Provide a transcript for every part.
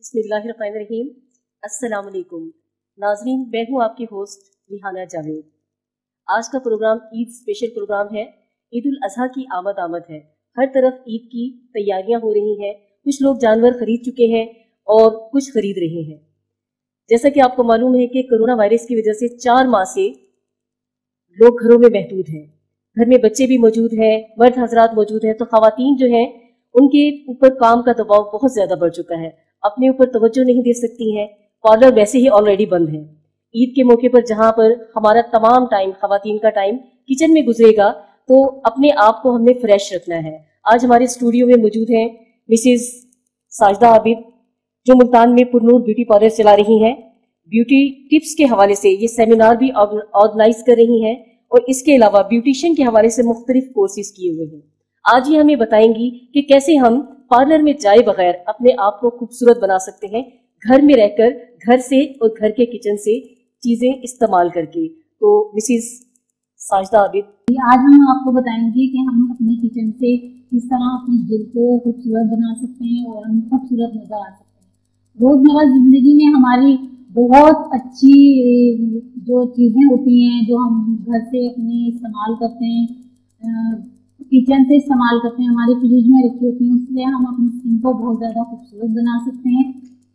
बिस्मिल्लाहिर्रहमानिर्रहीम। अस्सलाम वालेकुम नाज़रीन, मैं हूँ आपकी होस्ट रिहाना जावेद। आज का प्रोग्राम ईद स्पेशल प्रोग्राम है। ईद उल अज़हा की आमद है। हर तरफ ईद की तैयारियां हो रही हैं। कुछ लोग जानवर खरीद चुके हैं और कुछ खरीद रहे हैं। जैसा कि आपको मालूम है कि कोरोना वायरस की वजह से 4 माह से लोग घरों में महदूद हैं। घर में बच्चे भी मौजूद हैं, मर्द हजरात मौजूद हैं, तो खवातीन जो हैं उनके ऊपर काम का दबाव बहुत ज्यादा बढ़ चुका है। अपने ऊपर तवज्जो नहीं दे सकती हैं। पार्लर वैसे ही ऑलरेडी बंद है। ईद के मौके पर जहां पर हमारा तमाम टाइम खवातीन का टाइम किचन में गुजरेगा, तो अपने आप को हमने फ्रेश रखना है। आज हमारे स्टूडियो में मौजूद हैं मिसेज साजिदा आबिद, जो मुल्तान में पुरनूर ब्यूटी पार्लर चला रही हैं। ब्यूटी टिप्स के हवाले से ये सेमिनार भी ऑर्गेनाइज कर रही हैं और इसके अलावा ब्यूटिशियन के हवाले से मुख्तलिफ कोर्सेज किए हुए हैं। आज ये हमें बताएंगी कि कैसे हम पार्लर में जाए बगैर अपने आप को खूबसूरत बना सकते हैं, घर में रहकर, घर से और घर के किचन से चीजें इस्तेमाल करके। तो मिसेज साजिदा आबिद, आज हम आपको बताएंगे कि हम अपने किचन से किस तरह अपनी दिल को खूबसूरत बना सकते हैं और हम खूबसूरत नजर आ सकते हैं। रोजमर्रा जिंदगी में हमारी बहुत अच्छी जो चीजें होती हैं, जो हम घर से अपने इस्तेमाल करते हैं, किचन से इस्तेमाल करते हैं, हमारे फ्रिज में रखी होती हैं, उससे हम अपनी स्किन को बहुत ज्यादा खूबसूरत बना सकते हैं।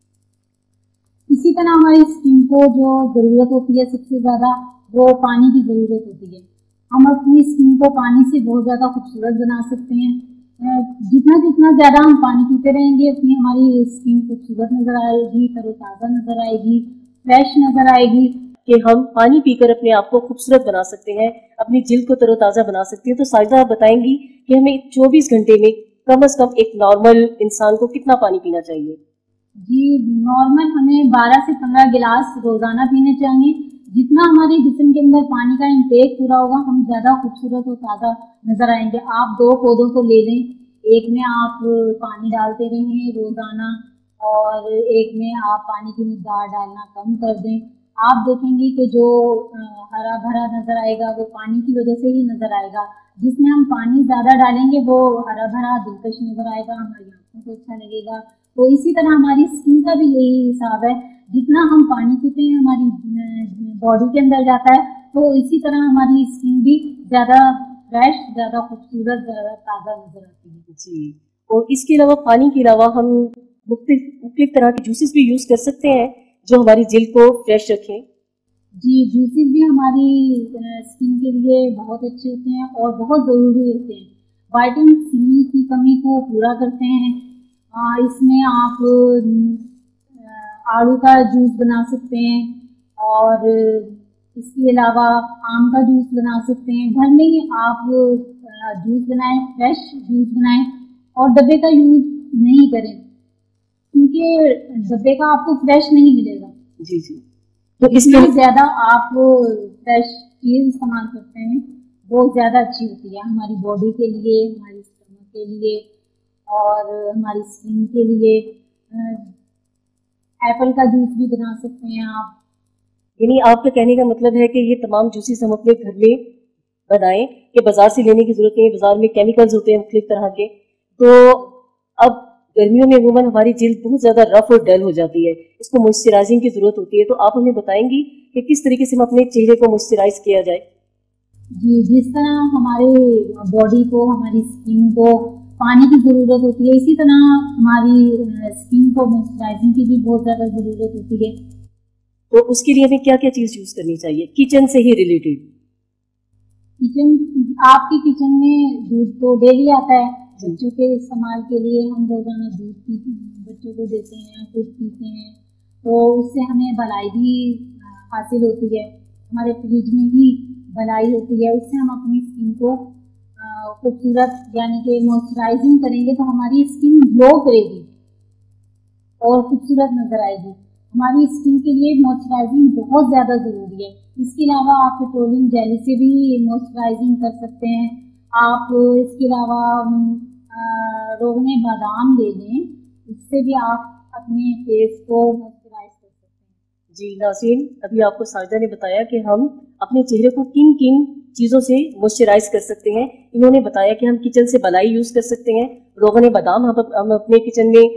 इसी तरह हमारी स्किन को जो जरूरत होती है सबसे ज्यादा, वो पानी की जरूरत होती है। हम अपनी स्किन को पानी से बहुत ज्यादा खूबसूरत बना सकते हैं। जितना जितना ज्यादा हम पानी पीते रहेंगे, उतनी हमारी स्किन खूबसूरत नजर आएगी, तरोताजा नजर आएगी, फ्रेश नजर आएगी। कि हम पानी पीकर अपने आप को खूबसूरत बना सकते हैं, अपनी जिल्द को तरोताजा बना सकते हैं। तो साजिदा आप बताएंगी कि हमें 24 घंटे में कम से कम एक नॉर्मल इंसान को कितना पानी पीना चाहिए? जी, नॉर्मल हमें 12 से 15 गिलास रोजाना पीने चाहिए। जितना हमारे जिस्म के अंदर पानी का इंटेक पूरा होगा, हम ज्यादा खूबसूरत और ताज़ा नजर आएंगे। आप 2 पौधों को ले लें, एक में आप पानी डालते रहें रोजाना और एक में आप पानी की मिकदार डालना कम कर दें। आप देखेंगे कि जो हरा भरा नजर आएगा वो पानी की वजह से ही नजर आएगा। जिसमें हम पानी ज्यादा डालेंगे वो हरा भरा दिलकश नजर आएगा, हमारी आंखों को अच्छा लगेगा। तो इसी तरह हमारी स्किन का भी यही हिसाब है। जितना हम पानी पीते हैं हमारी बॉडी के अंदर जाता है, तो इसी तरह हमारी स्किन भी ज्यादा फ्रेश, ज्यादा खूबसूरत, ज्यादा ताज़ा नजर आती है। जी, और इसके अलावा पानी के अलावा हम मुख्तलिफ तरह के जूसेस भी यूज कर सकते हैं जो हमारी जिल्द को फ्रेश रखें। जी, जूसेस भी हमारी स्किन के लिए बहुत अच्छे होते हैं और बहुत ज़रूरी होते हैं। विटामिन सी की कमी को पूरा करते हैं। इसमें आप आड़ू का जूस बना सकते हैं और इसके अलावा आम का जूस बना सकते हैं। घर में ही आप जूस बनाएं, फ्रेश जूस बनाएं और डब्बे का यूज नहीं करें, क्योंकि डब्बे का आपको फ्रेश नहीं मिलेगा। जी जी, तो इसमें ज्यादा आप फ्रेश चीज इस्तेमाल करते हैं वो ज्यादा अच्छी होती है हमारी बॉडी के लिए, हमारी स्टमक के लिए और हमारी स्किन के लिए। एप्पल का जूस भी बना सकते हैं आप। यानी आपका कहने का मतलब है कि ये तमाम जूसेस हम अपने घर में बनाएं, कि बाजार से लेने की जरूरत नहीं है। बाजार में केमिकल्स होते हैं मुख्तलिफ तरह के। तो अब गर्मियों में अमूमन हमारी जिल्द बहुत ज्यादा रफ और डल हो जाती है, इसको मॉइस्चराइजिंग की जरूरत होती है। तो आप हमें बताएंगी कि किस तरीके से हम अपने चेहरे को मॉइस्चराइज किया जाए? जी, जिस तरह हमारे बॉडी को, हमारी स्किन को पानी की जरूरत होती है, इसी तरह हमारी स्किन को मॉइस्चराइजिंग की भी बहुत ज्यादा जरूरत होती है। तो उसके लिए हमें क्या क्या चीज यूज करनी चाहिए किचन से ही रिलेटेड? आपकी किचन में दूध तो डेली आता है। बच्चों के इस्तेमाल के लिए हम रोजाना दूध बच्चों को देते हैं, खुद पीते हैं, तो उससे हमें भलाई भी हासिल होती है। हमारे फ्रिज में ही भलाई होती है, उससे हम अपनी स्किन को खूबसूरत यानी कि मॉइस्चराइजिंग करेंगे तो हमारी स्किन ग्लो करेगी और खूबसूरत नजर आएगी। हमारी स्किन के लिए मॉइस्चराइजिंग बहुत ज्यादा जरूरी है। इसके अलावा आप पेट्रोलियम जेली से भी मॉइस्चराइजिंग कर सकते हैं। आप इसके अलावा रोगने बादाम ले लें, इससे भी आप अपने फेस को मॉइस्चराइज कर सकते हैं। जी नाज़रीन, अभी आपको साजिदा ने बताया कि हम अपने चेहरे को किन किन चीज़ों से मॉइस्चराइज कर सकते हैं। इन्होंने बताया कि हम किचन से बलाई यूज़ कर सकते हैं, रोगन बादाम हम अपने किचन में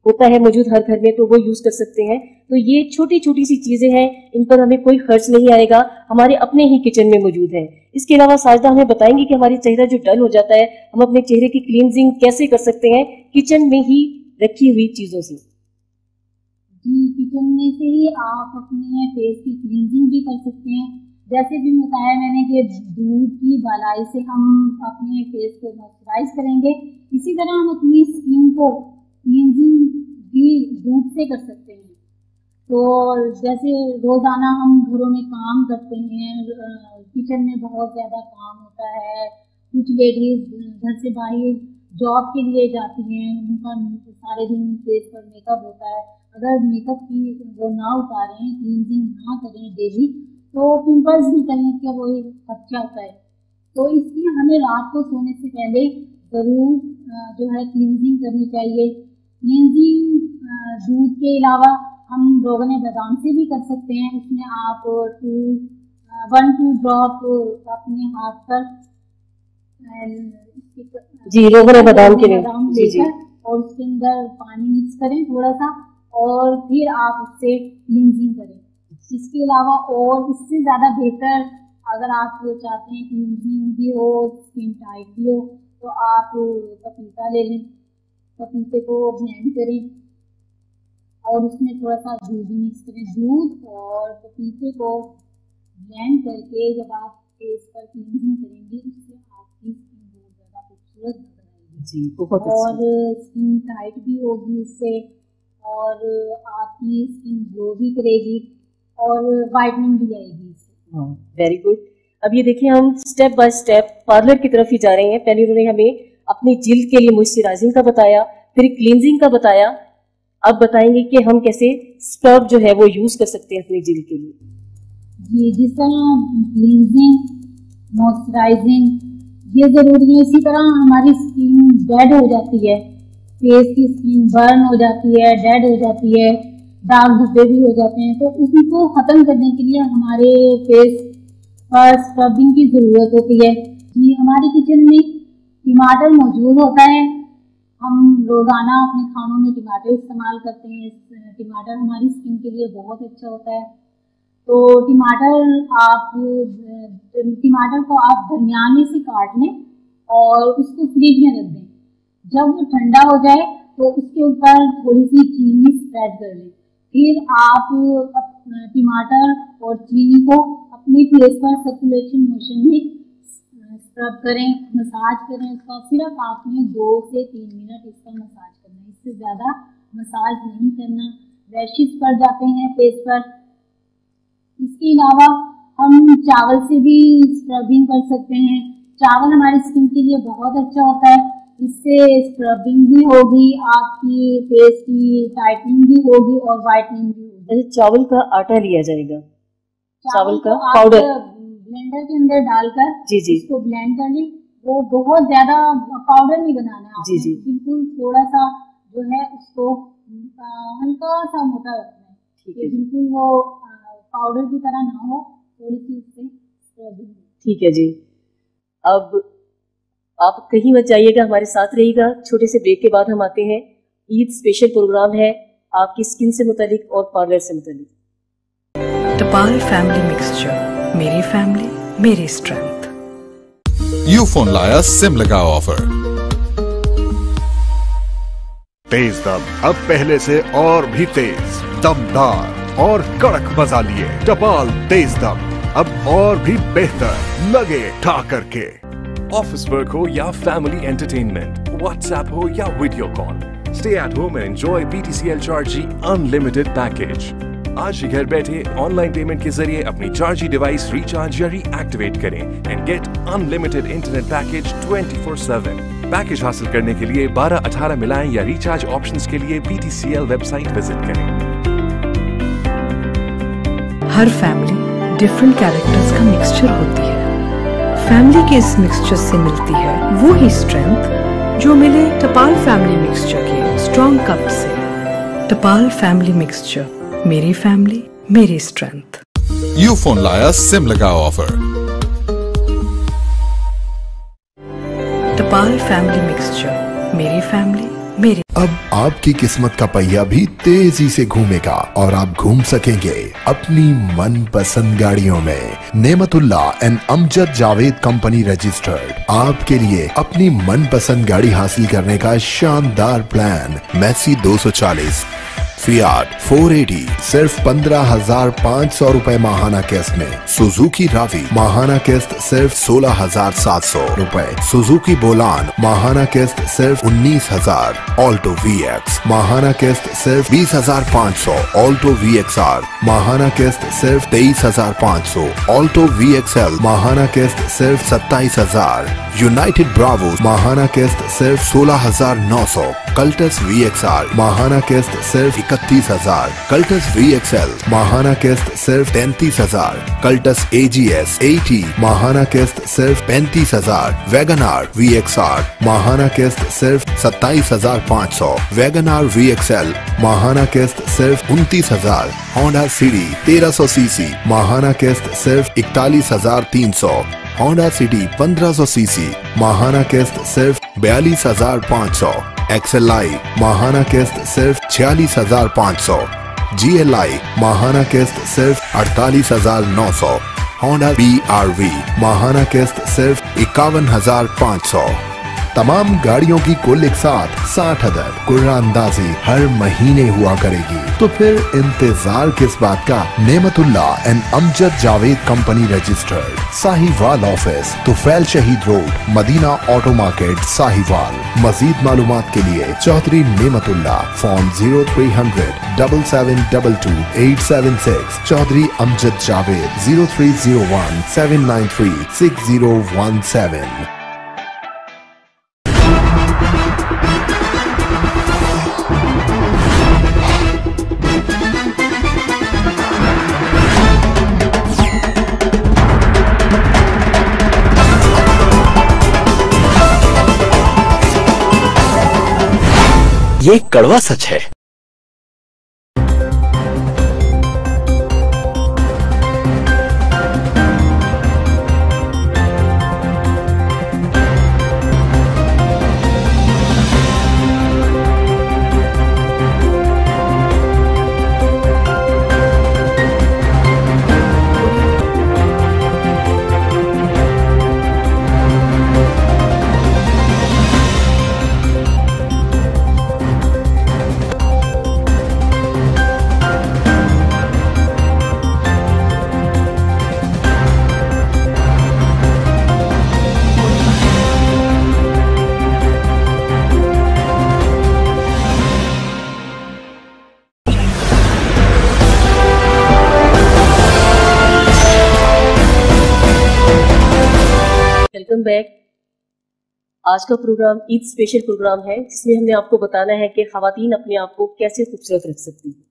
होता है मौजूद हर घर में, तो वो यूज कर सकते हैं। तो ये छोटी छोटी सी चीजें हैं, इन पर हमें कोई खर्च नहीं आएगा, हमारे अपने ही किचन में मौजूद है। इसके अलावा साजदा हमें बताएंगे कि हमारी चेहरा जो डल हो जाता है, हम अपने चेहरे की क्लींजिंग कैसे कर सकते हैं किचन में ही रखी हुई चीजों से। जी, किचन में से ही आप अपने फेस की क्लींजिंग भी कर सकते हैं। जैसे भी बताया मैंने कि दूध की बालाई से हम अपने फेस को मॉइस्चराइज करेंगे, इसी तरह हम अपनी स्किन को क्लींजिंग भी दूध से कर सकते हैं। तो जैसे रोजाना हम घरों में काम करते हैं, किचन में बहुत ज़्यादा काम होता है, कुछ लेडीज घर से बाहर जॉब के लिए जाती हैं, उनका सारे दिन फेस पर मेकअप होता है। अगर मेकअप की वो ना उतारें, क्लींजिंग ना करें डेली, तो पिंपल्स निकलने का वो खर्चा होता है। तो इसलिए हमें रात को सोने से पहले ज़रूर जो है क्लींजिंग करनी चाहिए। क्लींजिंग दूध के अलावा हम रोगन बादाम से भी कर सकते हैं। इसमें आप 1-2 ड्रॉप अपने हाथ पर जी रोगन बादाम के लेकर और उसके अंदर पानी मिक्स करें थोड़ा सा, और फिर आप उससे क्लींजिंग करें। इसके अलावा और इससे ज़्यादा बेहतर अगर आप चाहते हैं क्लींजिंग भी हो, स्किन टाइट भी हो, तो आप पपीता ले लें, पपीते को ब्लेंड करें और उसमें थोड़ा सा दूध भी मिक्स करें। दूध और पपीते को ब्लेंड करके जब आप फेस पर क्लींजिंग करेंगे, उससे आपकी स्किन बहुत ज़्यादा खूबसूरत नजर आएगी जी, बहुत और स्किन टाइट भी होगी इससे, और आपकी स्किन ग्लो भी करेगी और वाइटनिंग भी आएगी इससे। Very good. अब ये देखिए, हम स्टेप बाय स्टेप पार्लर की तरफ ही जा रहे हैं। पहले उन्होंने हमें अपनी जिल्द के लिए मॉइस्चराइजिंग का बताया, फिर क्लींजिंग का बताया, अब बताएंगे कि हम कैसे स्क्रब जो है वो यूज कर सकते हैं अपनी जिल्द के लिए। जी, जिस तरह क्लींजिंग मॉइस्चराइजिंग ये जरूरी है, इसी तरह हमारी स्किन डेड हो जाती है, फेस की स्किन बर्न हो जाती है, डेड हो जाती है, दाग धब्बे भी हो जाते हैं। तो उनको खत्म करने के लिए हमारे फेस पर स्क्रबिंग की जरूरत होती है। जी, हमारे किचन में टमाटर मौजूद होता है, हम रोजाना अपने खानों में टमाटर इस्तेमाल करते हैं। टमाटर हमारी स्किन के लिए बहुत अच्छा होता है। तो टमाटर को आप दरमियाने से काट लें और उसको फ्रिज में रख दें। जब वो ठंडा हो जाए तो उसके ऊपर थोड़ी सी चीनी स्प्रेड कर लें। फिर आप टमाटर और चीनी को अपने फेस पर सर्कुलेशन मोशन में स्क्रब करें, मसाज करें उसका। सिर्फ आपने 2 से 3 मिनट इसका मसाज करना है, इससे ज़्यादा मसाज नहीं करना, रैशेस पड़ जाते हैं फेस पर। इसके अलावा हम चावल से भी स्क्रबिंग कर सकते हैं। चावल हमारी स्किन के लिए बहुत अच्छा होता है, इससे स्क्रबिंग भी होगी, आपकी फेस की टाइटनिंग भी होगी और वाइटनिंग भी होगी। जैसे चावल का आटा लिया जाएगा, चावल का पाउडर ब्लेंडर के अंदर डालकर जी इसको ब्लेंड कर लें। वो बहुत ज्यादा पाउडर नहीं बनाना है, जी बिल्कुल थोड़ा सा जो है उसको हल्का सा मोटा रखना है, ठीक है, बिल्कुल वो पाउडर की तरह ना हो, थोड़ी सी उससे स्क्रबिंग। ठीक है जी। अब आप कहीं मत जाइएगा, हमारे साथ रहिएगा। छोटे से ब्रेक के बाद हम आते हैं। ईद स्पेशल प्रोग्राम है आपकी स्किन से मुतालिक और पार्लर से मुतालिक। टपाल फैमिली मिक्सचर, मेरी फैमिली मेरी स्ट्रेंथ। यूफोन लाया सिम लगाओ ऑफर। तेज दम अब पहले से और भी तेज, दमदार और कड़क मजा लिए। टपाल तेज दम अब और भी बेहतर लगे ठा करके। ऑफिस वर्क हो या फैमिली एंटरटेनमेंट, व्हाट्सएप हो या video call, stay at home and enjoy BTCL Chargy unlimited package. आज ही घर बैठे ऑनलाइन पेमेंट के जरिए अपनी Chargy डिवाइस रिचार्ज या रीएक्टिवेट करें and get unlimited internet package 24/7। Package हासिल करने के लिए 1218 मिलाएं या रिचार्ज ऑप्शंस के लिए BTCL वेबसाइट विजिट करें। हर फैमिली डिफरेंट कैरेक्टर्स का मिक्सचर होती है। फैमिली के इस मिक्सचर से मिलती है वो ही स्ट्रेंथ जो मिले टपाल फैमिली मिक्सचर के स्ट्रॉन्ग कप से। टपाल फैमिली मिक्सचर, मेरी फैमिली मेरी स्ट्रेंथ। यूफोन लाया सिम लगाओ ऑफर। टपाल फैमिली मिक्सचर, मेरी फैमिली मेरे। अब आपकी किस्मत का पहिया भी तेजी से घूमेगा और आप घूम सकेंगे अपनी मनपसंद गाड़ियों में। Nematullah and Amjad Javed company registered आपके लिए अपनी मनपसंद गाड़ी हासिल करने का शानदार प्लान। मैसी 240, फियाट 480 सिर्फ 15,500 रुपए माहाना किस्त में। सुजुकी रावी माहाना किस्त सिर्फ 16,700 रुपए। सुजुकी बोलान माहाना किस्त सिर्फ 19,000। ऑल्टो VX माहाना किस्त सिर्फ 20,500। ऑल्टो VXR माहाना किस्त सिर्फ 23,500। ऑल्टो VXL माहाना किस्त सिर्फ 27,000। यूनाइटेड ब्रावो माहाना किस्त सिर्फ 16,900। कल्टस VXR माहाना किस्त सिर्फ 31,000। कल्टस VXL माहाना किस्त सिर्फ 33,000। कल्टस AGS 80 माहाना किस्त सिर्फ 35,000। वैगनार VXR माहाना किस्त सिर्फ 27,500। वैगनार VXL माहाना किस्त सिर्फ 29,000। होंडा सिटी 1300 सीसी माहाना किस्त सिर्फ 41,300। होंडा सिटी 1500 सीसी माहाना किस्त सिर्फ 42,500। XLI माहाना किस्त सिर्फ 46,500। GLI माहाना किस्त सिर्फ 48,900। होंडा BRV माहाना किस्त सिर्फ 51,500। तमाम गाड़ियों की कुल एक साथ 60 अदद कुर्रानंदाजी हर महीने हुआ करेगी। तो फिर इंतजार किस बात का। Nematullah and Amjad Javed company registered, Sahiwal office, Tufail Shaheed road, Madina auto market, Sahiwal. मजीद मालूमात के लिए चौधरी नेमतुल्ला, फोन 0300 7722 876। चौधरी अमजद जावेद 0301 793 6017। ये कड़वा सच है। Welcome back. आज का प्रोग्राम ईद स्पेशल प्रोग्राम है, जिसमें हमने आपको बताना है कि खवातीन अपने आप को कैसे खूबसूरत रख सकती हैं।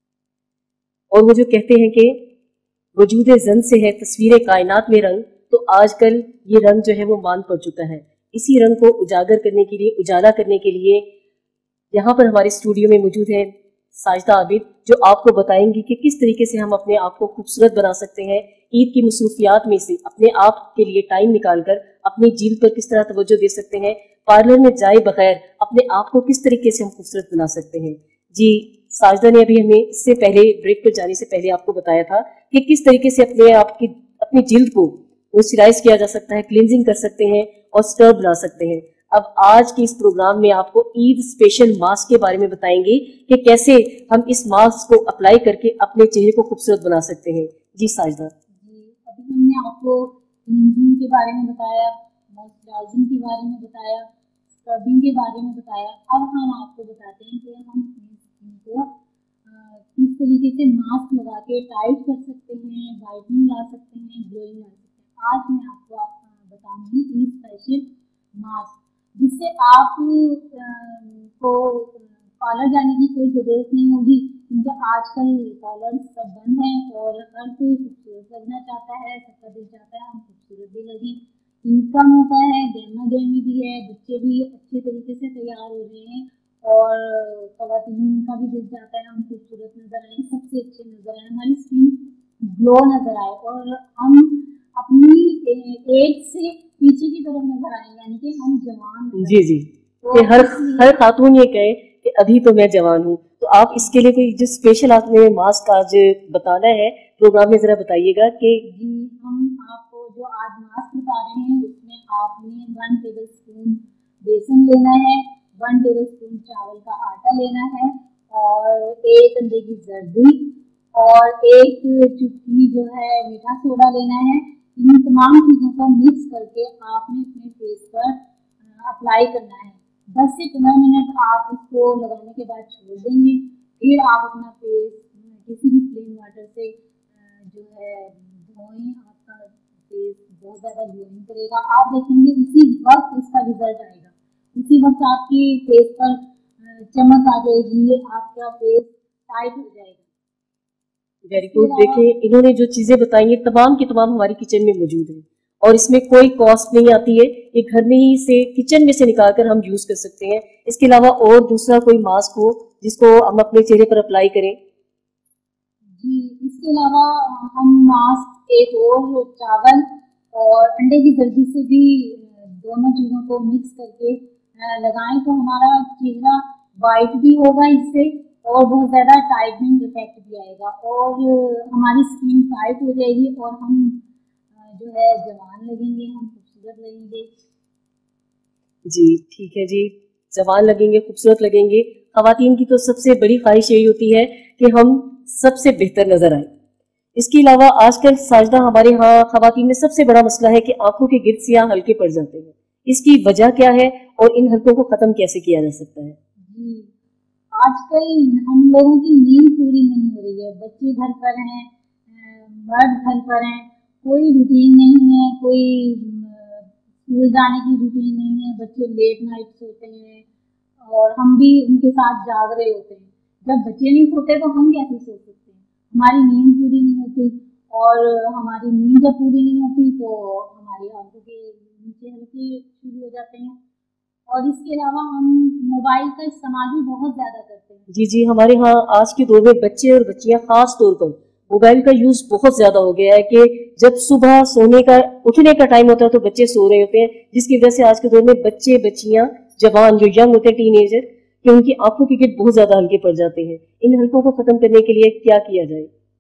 और वो जो कहते हैं कि वजूद जन से है तस्वीर कायनात में रंग, तो आजकल ये रंग जो है वो मान पड़ चुका है। इसी रंग को उजागर करने के लिए, उजाला करने के लिए यहाँ पर हमारे स्टूडियो में मौजूद है साजिदा आबिद, जो आपको बताएंगी कि किस तरीके से हम अपने आप को खूबसूरत बना सकते हैं। ईद की मसरूफियात में से अपने आप के लिए टाइम निकालकर अपनी जिल्द पर किस तरह तवज्जो दे सकते हैं, पार्लर में जाए बगैर अपने आप को किस तरीके से हम खूबसूरत बना सकते हैं। जी साजिदा ने अभी हमें इससे पहले, ब्रेक पर जाने से पहले आपको बताया था कि किस तरीके से अपने आप की, अपनी जिल्द को मॉइस्चराइज किया जा सकता है, क्लींजिंग कर सकते हैं और स्क्रब बना सकते हैं। अब आज के इस प्रोग्राम में आपको ईद स्पेशल मास्क के बारे में बताएंगे कि कैसे हम इस मास्क को अप्लाई करके अपने चेहरे को खूबसूरत बना सकते हैं। जी साजिदा। अभी हमने आपको क्लींजिंग के बारे में बताया, मॉइस्चराइजिंग के बारे में बताया, स्क्रबिंग के बारे में बताया। अब हम आपको बताते हैं कि हम अपनी स्किन को किस तरीके से मास्क लगा के टाइट कर सकते हैं, वाइटनिंग ला सकते हैं, ग्लोइंग ला सकते हैं। आज मैं आपको बताऊंगी ईद स्पेशल मास्क, जिससे आप को पार्लर जाने की कोई ज़रूरत नहीं होगी, क्योंकि आजकल पार्लर सब बंद हैं और हर कोई खूबसूरत लगना चाहता है, सबका दिल चाहता है हम खूबसूरत भी लगें। ईद का मौका है, गहमा गहमी भी है, बच्चे भी अच्छे तरीके से तैयार हो रहे हैं और ख़वातीन का भी दिल चाहता है हम खूबसूरत नजर आए, सबसे अच्छे नजर आए, हमारी स्किन ग्लो नजर आए और हम अपनी एज से पीछे की तरफ नजर आए, यानी कि हम जवान। जी जी। कि हर खातून ये कहे कि अभी तो मैं जवान हूँ। तो आप इसके लिए कोई जो स्पेशल आपने मास्क आज बताना है प्रोग्राम में, जरा बताइएगा कि जी हम आपको जो आज मास्क बता रहे हैं उसमें आपने 1 टेबल स्पून बेसन लेना है, 1 टेबल स्पून चावल का आटा लेना है और 1 अंडे की जर्दी और 1 चुटकी जो है मीठा सोडा लेना है। इन तमाम चीज़ों को मिक्स करके आपने अपने फेस पर अप्लाई करना है। 10 से 15 मिनट आप इसको लगाने के बाद छोड़ देंगे। फिर आप अपना फेस किसी भी प्लेन वाटर से जो है धोएं। आपका फेस बहुत ज़्यादा ग्लोइंग करेगा। आप देखेंगे उसी वक्त इसका रिजल्ट आएगा, उसी वक्त आपकी फेस पर चमक आ जाएगी, आपका फेस टाइट हो जाएगा। Very good. देखें, इन्होंने जो चीजें बताई हैं तमाम की तमाम हमारी किचन में मौजूद है और इसमें कोई कॉस्ट नहीं आती है। ये घर में ही से किचन में से निकाल कर हम यूज कर सकते हैं। इसके अलावा और दूसरा कोई मास्क हो जिसको हम अपने चेहरे पर अप्लाई करें? जी, इसके अलावा हम मास्क एक और चावल और अंडे की जर्दी से भी दोनों चीज़ों को मिक्स करके लगाएं तो हमारा चेहरा वाइट भी होगा इससे और बहुत ज़्यादा टाइटनिंग इफेक्ट भी आएगा और हमारी स्किन टाइट हो जाएगी और हम जो है जवान लगेंगे, हम खूबसूरत लगेंगे। जी ठीक है जी, जवान लगेंगे, खूबसूरत लगेंगे। खवातीन की तो सबसे बड़ी ख्वाहिश यही होती है कि हम सबसे बेहतर नजर आए। इसके अलावा आजकल साजदा हमारे यहाँ खवातीन में सबसे बड़ा मसला है कि आंखों के गिर्द सियाह हल्के पड़ जाते हैं। इसकी वजह क्या है और इन हल्कों को खत्म कैसे किया जा सकता है? जी, आजकल हम लोगों की नींद पूरी नहीं हो रही है। बच्चे घर पर हैं, मर्द घर पर हैं, कोई रूटीन नहीं है, कोई स्कूल जाने की रूटीन नहीं है। बच्चे लेट नाइट सोते हैं और हम भी उनके साथ जाग रहे होते हैं। जब बच्चे नहीं सोते तो हम कैसे सो सकते हैं? हमारी नींद पूरी नहीं होती और हमारी नींद जब पूरी नहीं होती तो हमारी आंखों के नीचे हल्के शुरू हो जाते हैं और इसके अलावा हम मोबाइल का इस्तेमाल भी बहुत ज्यादा करते हैं। जी जी, हमारे यहाँ आज के दौर में बच्चे और बच्चियां खास तौर पर मोबाइल का यूज बहुत ज्यादा हो गया है कि जब सुबह सोने का उठने का टाइम होता है तो बच्चे सो रहे होते हैं, जिसकी वजह से आज के दौर में बच्चे बच्चियां जवान जो यंग होते हैं टीनेजर कि उनकी आंखों के गिर्द बहुत ज्यादा हल्के पड़ जाते हैं। इन हल्कों को खत्म करने के लिए क्या किया जाए?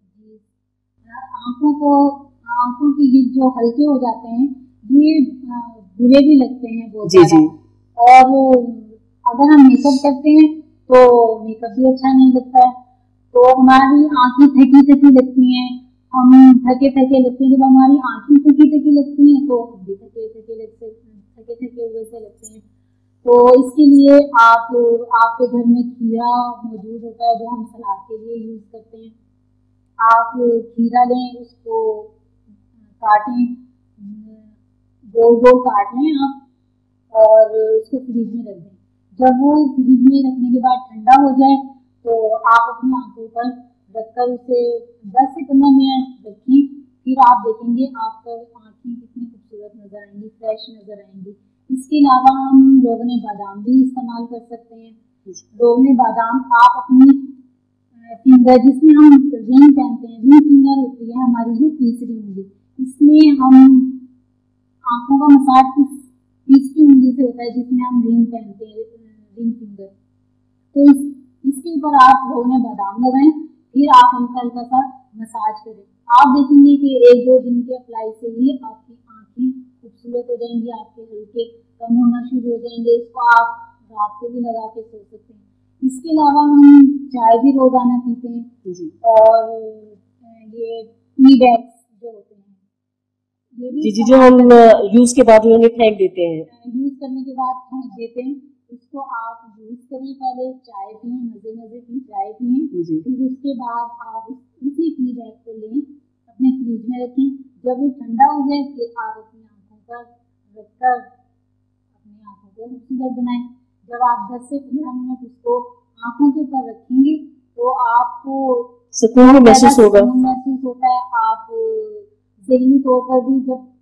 आंखों के गिर्द जो हल्के हो जाते हैं ये बुरे भी लगते हैं बहुत जी जी। और अगर हम मेकअप करते हैं तो मेकअप भी अच्छा नहीं लगता है, तो हमारी आंखें थकी थकी लगती हैं, हम थके थके लगते हैं। जब हमारी आंखें थकी थकी लगती हैं तो हम भी थके थके हुए से लगते हैं। तो इसके लिए आपके घर में खीरा मौजूद होता है जो हम सलाद के लिए यूज करते हैं। आप खीरा लें, उसको काटें, गोल गोल काट लें आप और उसको फ्रिज में रख दें। जब वो फ्रिज में रखने के बाद ठंडा हो जाए तो आप अपनी आंखों पर रखकर उसे 10 से 15 मिनट रखें। फिर आप देखेंगे आपका आंखें कितनी खूबसूरत नजर आएंगी, फ्रेश नजर आएंगी। इसके अलावा हम रोगने बादाम भी इस्तेमाल कर सकते हैं। रोगने बादाम आप अपनी फिंगर, जिसमें हम रिंग पहनते हैं, रिंग फिंगर होती है हमारी ये तीसरी उंगली, इसमें हम आंखों का मसाज तीसरी उंगली से होता है जिसमें हम रिंग पहनते हैं, रिंग फिंगर। तो इसके ऊपर आप रोगने बादाम लगाएं, फिर आप हल्का हल्का सा मसाज करें। आप देखेंगे कि 1-2 दिन के अप्लाई से ही आपकी आंखें खूबसूरत हो जाएंगी, आपके हल्के कम होना शुरू हो जाएंगे। इसको आप रात को भी लगा के सो सकते हैं। इसके अलावा हम चाय भी रोजाना पीते हैं जी। और ये टी बैग्स जो होते हैं ये भी जी, जो हम यूज के बाद उन्हें फेंक देते हैं, यूज करने के बाद फेंक देते हैं, उसको आप यूज करें। पहले चाय पिए, मजे मजे की चाय पिए, फिर उसके बाद आप उसी टी बैग को लें, अपने फ्रिज में रखें। जब वो ठंडा हो जाए फिर आप अपनी आंखों पर रखकर अपनी आंखों को खूबसूरत बनाएं। जब आप 10 से 15 मिनट उसको आंखों के ऊपर रखेंगे तो आपको सुकून महसूस होगा। महसूस होता है। आप ज़हनी तौर पर भी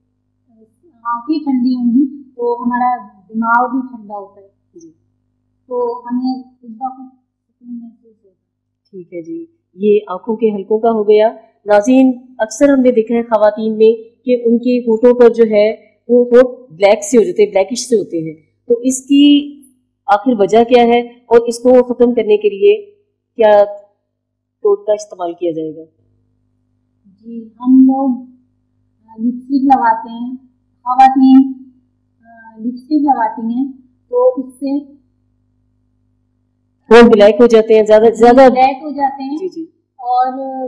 जब आंखें ठंडी होंगी तो हमारा दिमाग भी ठंडा होता है जी। तो हमें सुकून महसूस होगा। ठीक है जी, ये आंखों के हल्कों का हो गया। नाज़रीन, अक्सर हमने देखा है खवातीन में कि उनके होठों पर जो है वो होठ ब्लैक से हो जाते हैं, ब्लैकिश से होते हैं। तो इसकी आखिर वजह क्या है और इसको खत्म करने के लिए क्या टोटका इस्तेमाल किया जाएगा? जी, हम लोग लिपस्टिक लगाते हैं, खवातीन लिपस्टिक लगाती हैं तो उससे होंठ ब्लैक हो जाते हैं, ज्यादा ब्लैक हो जाते हैं। जी जी। और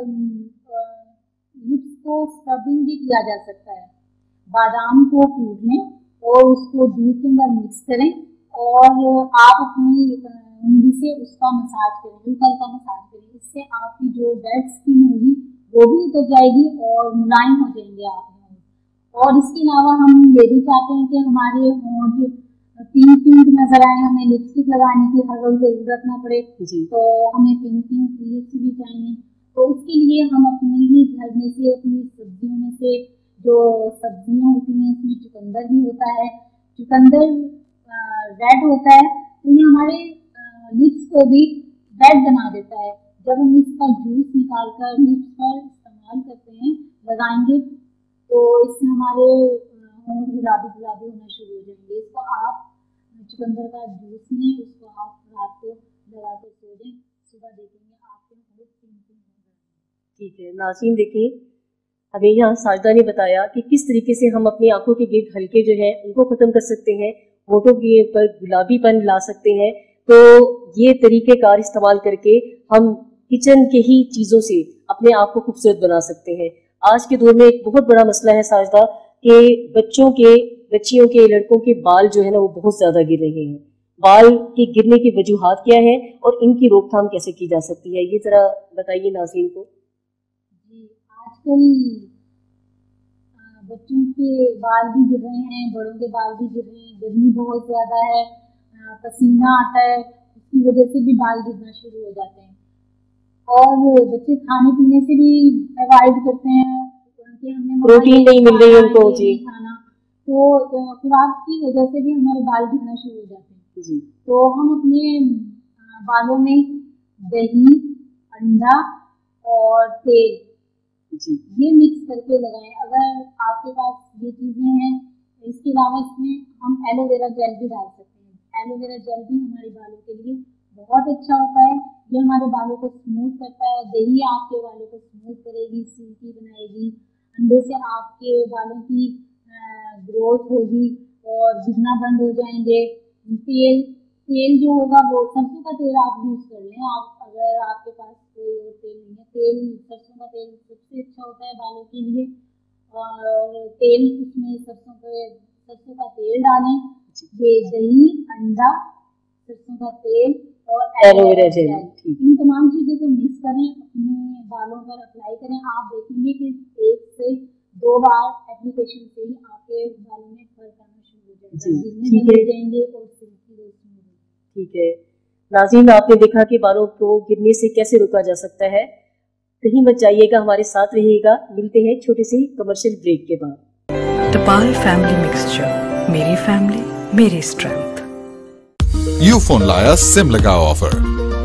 लिप्स को स्क्रबिंग भी किया जा सकता है। बादाम को कूट लें और उसको दूध के अंदर मिक्स करें और आप अपनी उंगली से उसका मसाज करें, हल्का हल्का मसाज करें। इससे आपकी जो डेड स्किन होगी वो भी उतर जाएगी और मुलायम हो जाएंगे आप। और इसके अलावा हम ये भी चाहते हैं कि हमारे होंठ पिंक पिंक नजर आए, हमें लिपस्टिक लगाने की हर रोज जरूरत ना पड़े जी। तो हमें पिंक पिंक लिप्स भी चाहिए। तो उसके लिए हम अपने ही घर में से अपनी सब्जियों में से जो सब्जियां होती हैं उसमें चुकंदर भी होता है, चुकंदर रेड होता है तो ये हमारे लिप्स को भी रेड बना देता है। जब हम इसका जूस निकाल कर लिप्स पर इस्तेमाल करते हैं, लगाएंगे तो इससे हमारे होंठ गुलाबी गुलाबी होना शुरू हो जाएंगे। इसको आप चुकंदर का जूस लें, उसको आप रात को लगा कर सो दें, सुबह देखेंगे आपके होंठ पिंक पिंक हो जाएंगे। ठीक है नाज़रीन, देखिए हमें यहाँ साजदा ने बताया कि किस तरीके से हम अपनी आंखों के गिर्द हल्के जो है उनको खत्म कर सकते हैं, होठों के ऊपर गुलाबीपन ला सकते हैं। तो ये तरीक़ेकार इस्तेमाल करके हम किचन के ही चीज़ों से अपने आप को खूबसूरत बना सकते हैं। आज के दौर में एक बहुत बड़ा मसला है साजदा कि बच्चियों के लड़कों के बाल जो है ना वो बहुत ज्यादा गिर रहे हैं। बाल के गिरने की वजूहात क्या है और इनकी रोकथाम कैसे की जा सकती है, ये जरा बताइए नाज़रीन को। जी, आजकल बच्चों के बाल भी गिर रहे हैं, बड़ों के बाल भी गिर रहे हैं। गर्मी बहुत ज्यादा है, पसीना आता है, उसकी वजह से भी बाल गिरना शुरू हो जाते हैं। और बच्चे खाने पीने से भी अवॉइड करते हैं, प्रोटीन नहीं मिल रही उनको जी खाना, तो खुराक की वजह से भी हमारे बाल गिरना शुरू हो जाते हैं जी। तो हम अपने बालों में दही, अंडा और तेल जी ये मिक्स करके लगाएं अगर आपके पास ये चीजें हैं। इसके अलावा इसमें हम एलोवेरा जेल भी डाल सकते हैं। एलोवेरा जेल भी हमारे बालों के लिए बहुत अच्छा होता है, ये हमारे बालों को स्मूथ करता है। दही आपके बालों को स्मूथ करेगी, सिल्की बनाएगी। अंडे से आपके बालों की ग्रोथ होगी और गिरना बंद हो जाएंगे। तेल जो होगा वो सरसों का तेल आप यूज कर लें। आप अगर आपके पास कोई और तेल नहीं है, तेल सरसों का तेल सबसे अच्छा होता है बालों के लिए। और तेल उसमें सरसों का तेल डालें, ये दही, अंडा, सरसों का तेल और एलोवेरा जेल, इन तमाम चीजों को मिक्स करें, अपने बालों पर अप्लाई करें। आप देखेंगे कि 1 से 2 बार एप्लीकेशन से ही आपके बालों में फर्क आना शुरू हो जाएंगे और सिल्की रोशनी। ठीक है नाज़रीन, आपने देखा कि बालों को गिरने से कैसे रोका जा सकता है। कहीं मत जाइएगा, हमारे साथ रहिएगा। मिलते हैं छोटे से कमर्शियल ब्रेक के बाद। टपाल फैमिली मिक्सचर, मेरी फैमिली मेरी स्ट्रेंथ। यूफोन लाया सिम लगाओ ऑफर।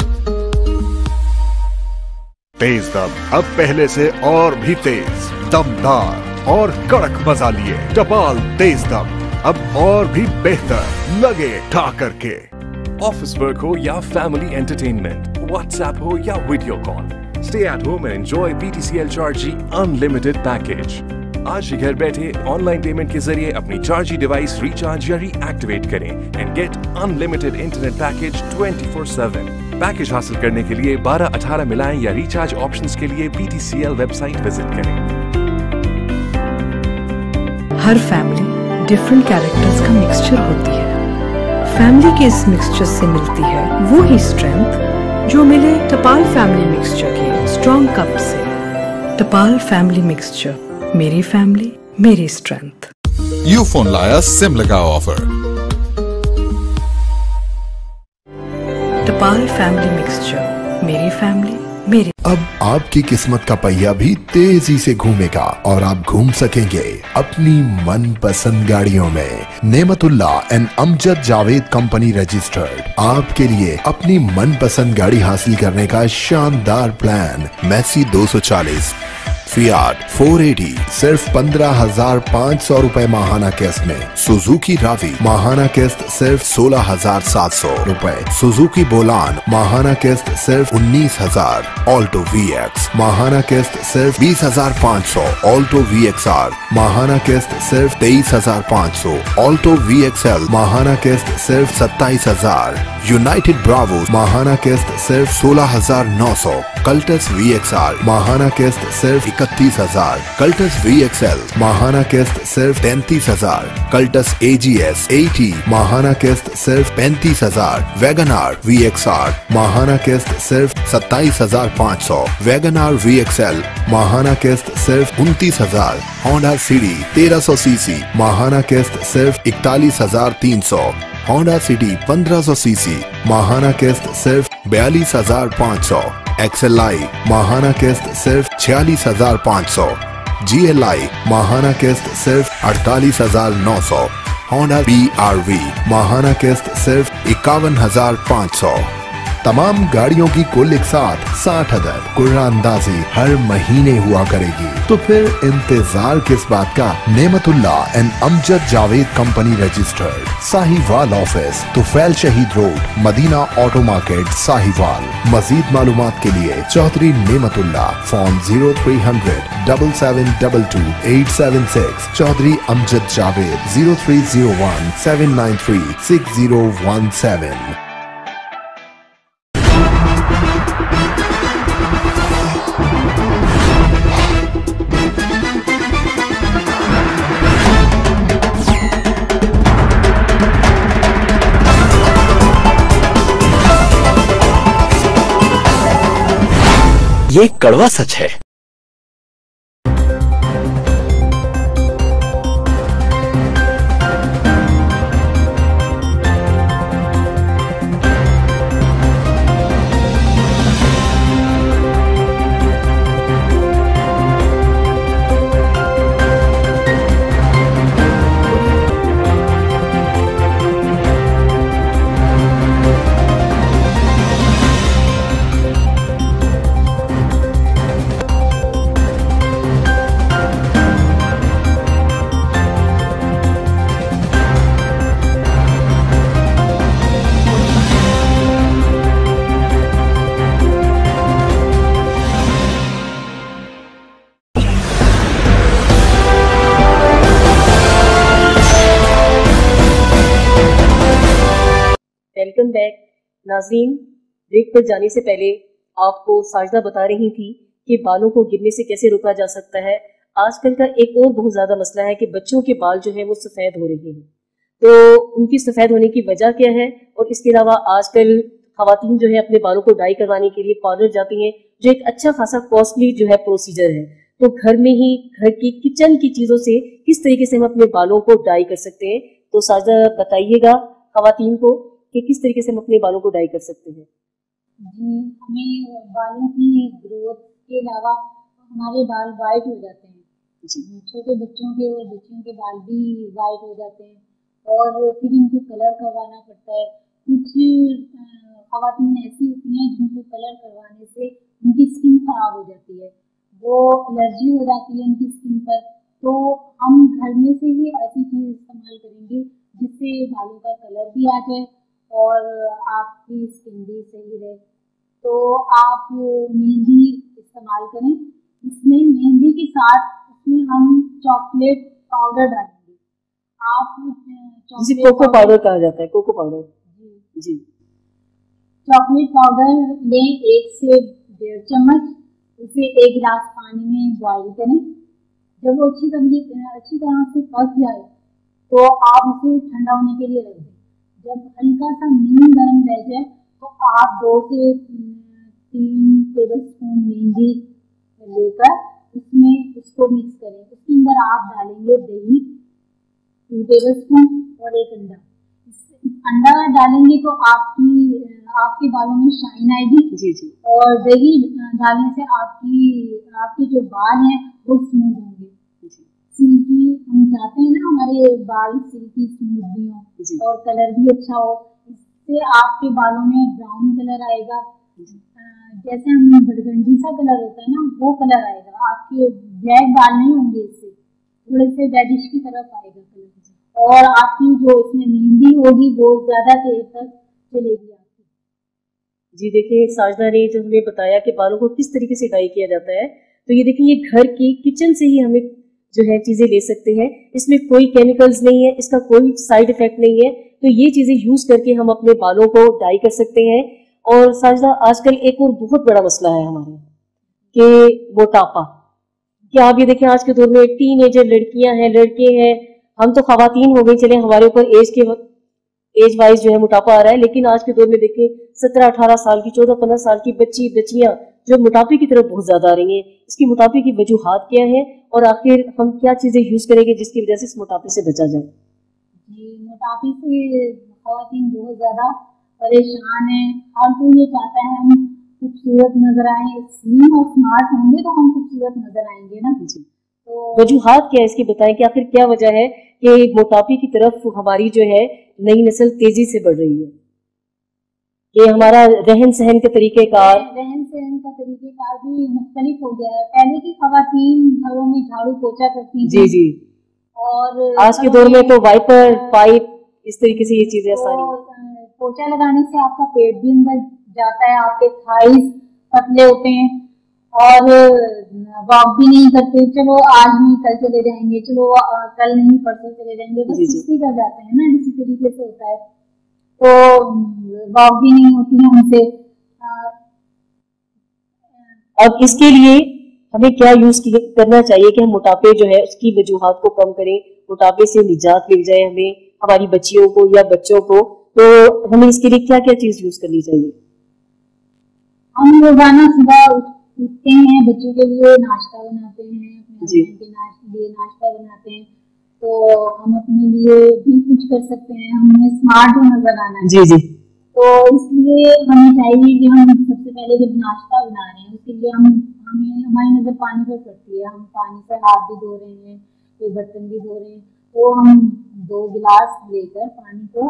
तेज दम अब पहले से और भी तेज, दमदार और कड़क मजा लिए। टपाल तेज दम अब और भी बेहतर लगे ठा करके। ऑफिस वर्क हो या फैमिली एंटरटेनमेंट, व्हाट्सएप हो या video call, stay at home and enjoy BTCL Chargy unlimited package. आज ही घर बैठे ऑनलाइन पेमेंट के जरिए अपनी Chargy डिवाइस रिचार्ज या रीएक्टिवेट करें and get unlimited internet package 24/7। Package हासिल करने के लिए 1218 मिलाएं या रिचार्ज ऑप्शंस के लिए BTCL वेबसाइट विजिट करें। हर फैमिली डिफरेंट कैरेक्टर्स का मिक्सचर होती है। फैमिली के इस मिक्सचर से मिलती है वो ही स्ट्रेंथ जो मिले टपाल फैमिली मिक्सचर के स्ट्रॉन्ग कप से। टपाल फैमिली मिक्सचर, मेरी फैमिली मेरी स्ट्रेंथ। यूफोन लाया सिम लगाओ ऑफर। टपाल फैमिली मिक्सचर, मेरी फैमिली मेरी। अब आपकी किस्मत का पहिया भी तेजी से घूमेगा और आप घूम सकेंगे अपनी मनपसंद गाड़ियों में। Nematullah and Amjad Javed company registered आपके लिए अपनी मनपसंद गाड़ी हासिल करने का शानदार प्लान। मैसी 240, फियाट 480 सिर्फ 15,500 रुपए माहाना किस्त में। सुजुकी रावी माहाना किस्त सिर्फ 16,700 रुपए। सुजुकी बोलान माहाना किस्त सिर्फ 19,000। ऑल्टो VX माहाना किस्त सिर्फ 20,500। ऑल्टो VXR माहाना किस्त सिर्फ 23,500। ऑल्टो VXL माहाना किस्त सिर्फ 27,000। यूनाइटेड ब्रावो माहाना किस्त सिर्फ 16,900। कल्टस VXR माहाना किस्त सिर्फ 31,000। कल्टस VXL माहाना किस्त सिर्फ 33,000। कल्टस AGS 80 माहाना किस्त सिर्फ 35,000। वैगनार VXR माहाना किस्त सिर्फ 27,500। वैगनार VXL माहाना किस्त सिर्फ 29,000। होंडा सिटी 1300 सीसी माहाना किस्त सिर्फ 41,300। होंडा सिटी 1500 सीसी माहाना किस्त सिर्फ 42,500। XLI माहाना किस्त सिर्फ 46,500। GLI माहाना किस्त सिर्फ 48,900। होंडा BRV माहाना किस्त सिर्फ 51,500। तमाम गाड़ियों की कुल एक साथ 60 अदद कुर्रानंदाजी हर महीने हुआ करेगी, तो फिर इंतजार किस बात का। Nematullah and Amjad Javed company registered, Sahiwal office, Tufail Shaheed road, Madina auto market, Sahiwal. मजीद मालूमात के लिए चौधरी नेमतुल्ला, फोन 0300 7722 876। चौधरी अमजद जावेद 0301 793 6017। ये कड़वा सच है। वेलकम बैक नाज़रीन। ब्रेक पर जाने से पहले आपको साजदा बता रही थी कि बालों को गिरने से कैसे रोका जा सकता है। आजकल का एक और बहुत ज़्यादा मसला है कि बच्चों के बाल जो है वो सफ़ेद हो रहे हैं। तो उनकी सफ़ेद होने की वजह क्या है, और इसके अलावा आजकल खवातीन जो है अपने बालों को डाई करवाने के लिए पार्लर जाती हैं, जो एक अच्छा खासा कॉस्टली जो है प्रोसीजर है। तो घर में ही घर की किचन की चीज़ों से किस तरीके से हम अपने बालों को डाई कर सकते हैं, तो साजदा बताइएगा खवातीन को कि किस तरीके से हम अपने बालों को डाई कर सकते हैं। जी, हमें बालों की ग्रोथ के अलावा हमारे बाल वाइट हो जाते हैं। छोटे बच्चों के और बच्चियों के बाल भी वाइट हो जाते हैं, और फिर इनको कलर करवाना पड़ता है। कुछ खवातीन ऐसी होती हैं जिनको कलर करवाने से उनकी स्किन खराब हो जाती है, वो एलर्जी हो जाती है उनकी स्किन पर। तो हम घर में से ही ऐसी चीज़ इस्तेमाल करेंगे जिससे बालों का कलर भी आ जाए और आपकी स्किन भी सही रहे। तो आप मेहंदी इस्तेमाल करें। इसमें मेहंदी के साथ इसमें हम चॉकलेट पाउडर डालेंगे। आप जिसे कोको पाउडर कहा जाता है, कोको पाउडर। जी, चॉकलेट पाउडर लें 1 से 1.5 चम्मच, उसे 1 गिलास पानी में बॉईल करें। जब वो अच्छी तरह से पक जाए तो आप उसे ठंडा होने के लिए रख दें। जब हल्का सा नीम गर्म रह जाए तो आप 2 से 3 टेबलस्पून मेहंदी लेकर उसमें उसको मिक्स करें। उसके अंदर आप डालेंगे दही 2 टेबलस्पून और 1 अंडा। अंडा डालेंगे तो आपके बालों में शाइन आएगी। जी जी। और दही डालने से आपके जो बाल हैं वो स्मूथ होंगे, सिल्की। हम चाहते हैं ना हमारे बाल सिल्की स्मूथ भी हो और कलर भी अच्छा हो। इससे आपके बालों में ब्राउन कलर आएगा। जैसे हम बरगंडी सा कलर होता है ना, वो कलर आएगा। आपके ब्लैक बाल नहीं होंगे, इससे थोड़े से रेडिश की तरफ आएगा कलर। और आपकी जो इसमें मेहंदी होगी वो ज्यादा देर तक चलेगी आपकी। जी देखिए, साजना ने जो हमें बताया कि बालों को किस तरीके से डाई किया जाता है, तो ये देखिए, ये घर की किचन से ही हमें जो है चीजें ले सकते हैं। इसमें कोई केमिकल्स नहीं है, इसका कोई साइड इफेक्ट नहीं है। तो ये चीजें यूज करके हम अपने बालों को डाई कर सकते हैं। और साजना, आजकल एक और बहुत बड़ा मसला है हमारे कि मोटापा। क्या आप ये देखें, आज के दौर में टीनेजर लड़कियां हैं, लड़के हैं, हम तो खवातीन हो गई, चले हमारे ऊपर एज वाइज जो है मोटापा आ रहा है, लेकिन आज के दौर में देखें 17-18 साल की, 14-15 साल की बच्चियां जो मोटापे की तरफ बहुत ज्यादा आ रही हैं। इसकी मोटापे की वजूहात क्या है और आखिर हम क्या चीजें यूज करेंगे जिसकी वजह से इस मोटापे से बचा जाए? जी, मोटापे से खवातीन बहुत ज्यादा परेशान है। हर कोई ये चाहता है हम खूबसूरत नजर आए, स्लिम और स्मार्ट होंगे तो हम खूबसूरत नजर आएंगे ना। जी, तो वजूहात क्या है इसकी बताएं कि आखिर क्या वजह है कि मोटापे की तरफ हमारी जो है नई नस्ल तेजी से बढ़ रही है? ये हमारा रहन सहन के तरीकेकार भी मुख्तलिफ हो गया है। पहले की खवातीन घरों में झाड़ू पोछा करती जी थी, जी, और आज के दौर में तो वाइपर, पाइप, इस तरीके से ये चीजें सारी। पोछा लगाने से आपका पेट भी अंदर जाता है, आपके थाइस पतले होते हैं, और वॉक भी नहीं करते, चलो आज नहीं कल चले जाएंगे, चलो कल नहीं परसों चले जाएंगे, बस सुस्ती कर जाते हैं ना, इसी तरीके से होता है। तो वॉक भी नहीं होती है हमसे। अब इसके लिए हमें क्या यूज करना चाहिए कि हम मोटापे जो है उसकी वजूहात को कम करें, मोटापे से निजात मिल जाए हमें, हमारी बच्चियों को या बच्चों को? तो हमें इसके लिए क्या क्या चीज यूज करनी चाहिए? हम रोजाना सुबह उठते हैं, बच्चों के लिए नाश्ता बनाते हैं, अपने हस्बैंड के लिए नाश्ता बनाते हैं, तो हम अपने लिए भी कुछ कर सकते हैं। हमें स्मार्ट नजर आना है। जी जी, तो इसलिए हमें चाहिए कि हम सबसे पहले जब नाश्ता बना रहे हैं उसके लिए हमें हमारी नजर पानी पर पड़ती है। हम पानी से हाथ भी धो रहे हैं, कोई बर्तन भी धो रहे हैं, तो हम 2 गिलास लेकर पानी को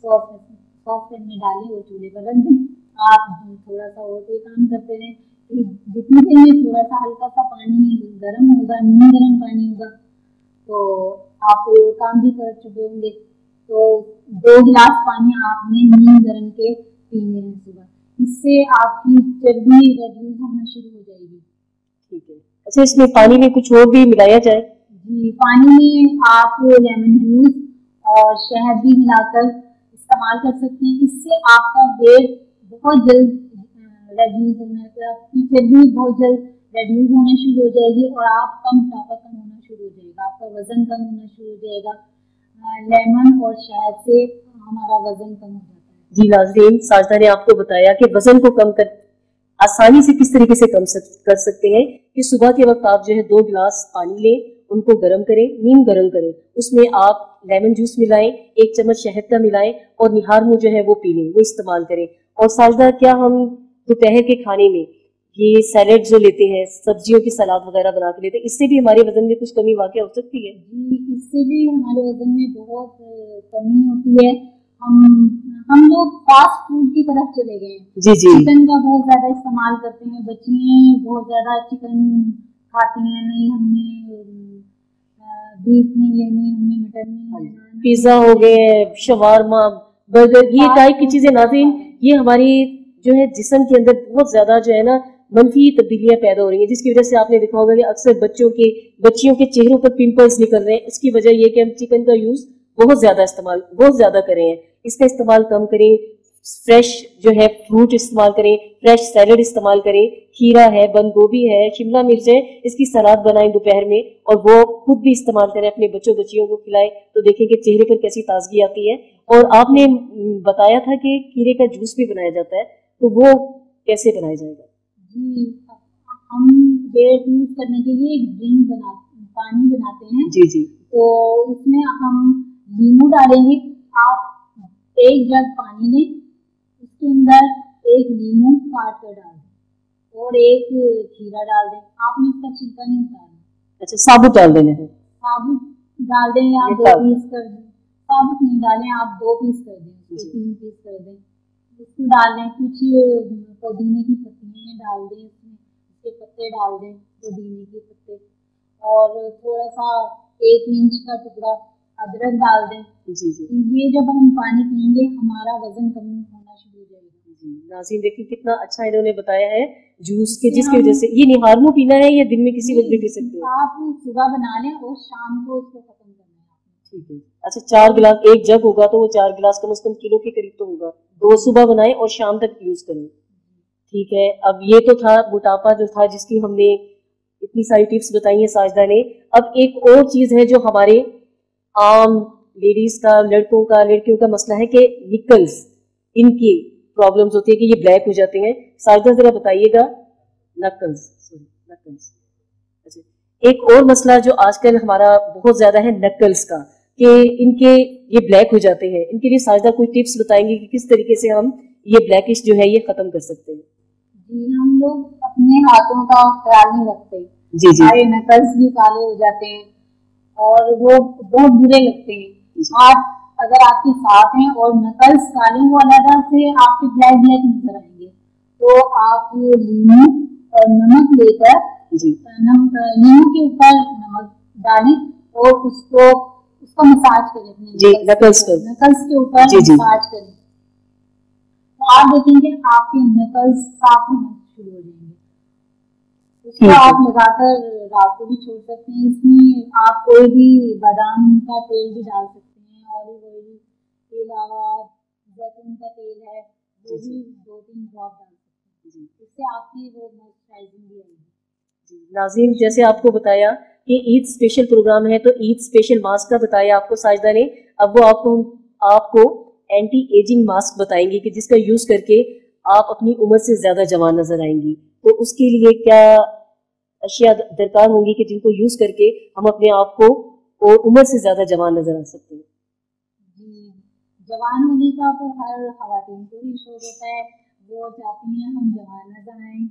सॉस में डालें और चूल्हे पर रख दें। आप थोड़ा सा और कोई काम करते रहें, जितनी देर में थोड़ा सा हल्का सा पानी गर्म होगा, नीम गर्म पानी होगा, तो आप कोई और काम भी कर चुके होंगे। तो 2 गिलास पानी आपने नीम गर्म के पीने हैं सुबह, इससे आपकी चर्बी रिड्यूस होना शुरू हो जाएगी। ठीक है। अच्छा, इसमें पानी में कुछ और भी मिलाया जाए? जी, पानी में आप लेमन जूस और शहद भी मिलाकर इस्तेमाल कर सकते हैं। इससे आपका वेट बहुत जल्द रेड्यूस होना, आपकी चर्बी बहुत जल्द रेड्यूस होना शुरू हो जाएगी और आपका मोटापा कम होना शुरू हो जाएगा, आपका वजन कम होना शुरू हो जाएगा। लेमन और शहद से हमारा वजन कम हो जाता है। जी नाज़रीन, साजना ने आपको बताया कि वजन को कम कर आसानी से किस तरीके से कम कर सकते हैं कि सुबह के वक्त आप जो है 2 गिलास पानी लें, उनको गर्म करें, नीम गर्म करें, उसमें आप लेमन जूस मिलाएं, 1 चम्मच शहद का मिलाएं और निहार मुंह जो है वो पी लें, वो इस्तेमाल करें। और साजना, क्या हम दोपहर के खाने में ये सैलेड जो लेते हैं, सब्जियों की सलाद वगैरह बना के लेते हैं, इससे भी हमारे वजन में कुछ कमी वाकई हो सकती है? जी, इससे भी हमारे वजन में बहुत कमी होती है। हम लोग फास्ट फूड की तरफ चले गए हैं। जी जी, चिकन का बहुत ज्यादा इस्तेमाल करते हैं, बच्चियां बहुत ज्यादा चिकन खाती हैं, नहीं हमने बीफ नहीं लेनी, हमने मटन नहीं लेना, पिज्जा हो गए, शवारमा, बर्गर, ये टाइप की चीजें नाज़रीन, ये हमारी जो है जिस्म के अंदर बहुत ज्यादा जो है ना मनफी तब्दीलियां पैदा हो रही हैं, जिसकी वजह से आपने देखा होगा कि अक्सर बच्चियों के चेहरों पर पिंपल्स निकल रहे हैं। इसकी वजह यह कि हम चिकन का यूज बहुत ज्यादा कर रहे हैं। इसका इस्तेमाल कम करें, फ्रेश जो है फ्रूट इस्तेमाल करें, फ्रेश सैलेड इस्तेमाल करें, खीरा है, बंद गोभी है, शिमला मिर्च है, इसकी सलाद बनाएं दोपहर में और वो खुद भी इस्तेमाल करें, अपने बच्चियों को खिलाएं, तो देखें कि चेहरे पर कैसी ताजगी आती है। और आपने बताया था कि खीरे का जूस भी बनाया जाता है, तो वो कैसे बनाया जाएगा? जी, हम वेट लूज करने के लिए एक पानी बनाते हैं। जी जी, तो उसमें हम नींबू डालेंगे। आप 1 जग पानी लें, उसके अंदर 1 नींबू काट कर डाल दें और 1 खीरा डाल दें। आपने उसका छिलका नहीं उतारना। अच्छा, साबुत डाल देना है? साबुत डाल दें या 2 पीस कर दें। साबुत नहीं डालें, आप 2 पीस कर दें, 3 पीस कर दें। उसको डाल दें, कुछ पुदीने की पत्तियाँ डाल दें, उसमें उसके पत्ते डाल दें, पुदीने के पत्ते, और थोड़ा सा 1 इंच का टुकड़ा अदरक डाल दें। जी जी ये जब हम पानी पियेंगे हमारा वजन कम होना शुरू हो जाएगा। जी। नाज़रीन देखिए कितना अच्छा इन्होंने बताया है जूस के, जिसकी वजह से ये निहार में पीना है या दिन में किसी वक्त भी पी सकते हैं? आप सुबह बना लें और शाम को उसको खत्म करना है आपने। ठीक है। अच्छा 4 गिलास, एक जग होगा तो वो 4 गिलास कम से कम किलो के करीब तो होगा। 2 सुबह बनाएं और शाम तक यूज करें। ठीक है। अब ये तो था मोटापा जो था, जिसकी हमने इतनी सारी टिप्स बताई हैं साजिदा ने। अब एक और चीज है जो हमारे आम लेडीज का, लड़कों का, लड़कियों का मसला है कि निकल्स, इनकी प्रॉब्लम्स होती है कि ये ब्लैक हो जाते हैं। साजिदा जरा बताइएगा। नकल्स, अच्छा एक और मसला जो आजकल हमारा बहुत ज्यादा है नकल्स का, कि इनके ये ब्लैक हो जाते हैं। इनके लिए साजिदा कोई टिप्स बताएंगे कि किस तरीके से हम ये ब्लैकिश जो है ये खत्म कर सकते हैं? जी, हम लोग अपने हाथों का ख्याल नहीं रखते। जी जी हमारे नकल्स भी काले हो जाते हैं और वो बहुत बुरे लगते हैं। हाथ अगर आपके साफ हैं और नकल्स काले, वो अलग से आपके ब्लैक ब्लैक नजर आएंगे। तो आप लीमू और नमक लेकर नींबू के ऊपर नमक डालें और उसको मसाज करें अपने नकल्स के ऊपर मसाज करें, तो आप देखेंगे आपके नकल्स साफ होना शुरू हो जाएंगे। उसको आप लगाकर रात को भी छोड़ सकते हैं। इसमें आप कोई भी बादाम का तेल भी डाल सकते हैं, ऑलिव ऑयल के अलावा जैतून का तेल है वो भी 2-3 ड्रॉप डाल सकते हैं, इससे आपकी वो मॉइस्चराइजिंग भी आएगी। नाज़रीन जैसे आपको बताया कि ईद स्पेशल प्रोग्राम है, तो ईद स्पेशल मास्क का बताया आपको साजिदा ने। अब वो आपको एंटी एजिंग मास्क बताएंगे कि जिसका यूज करके आप अपनी उम्र से ज्यादा जवान नजर आएंगी। तो उसके लिए क्या अशिया दरकार होंगी कि जिनको यूज करके हम अपने आप को और उम्र से ज्यादा जवान नजर आ सकते हैं? जवान होने का तो हर खवातीन को ही शौक होता है, वो चाहती हैं हम जवान नजर आएं